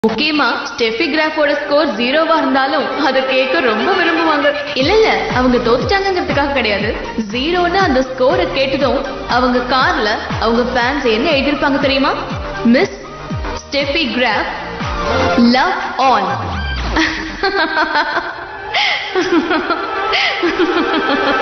முக்கியமா Steffi கிராஃபோட score 0வா இருந்தாலும் அதை கேட்க ரொம்ப விரும்புவாங்க. இல்ல அவங்க தோத்துட்டாங்கிறதுக்காக கிடையாது. 0ன்னு அந்த ஸ்கோரை கேட்டதும் அவங்க கார்ல அவங்க ஃபேன்ஸ் என்ன எழுதிருப்பாங்க தெரியுமா? Miss Steffi Graf love all.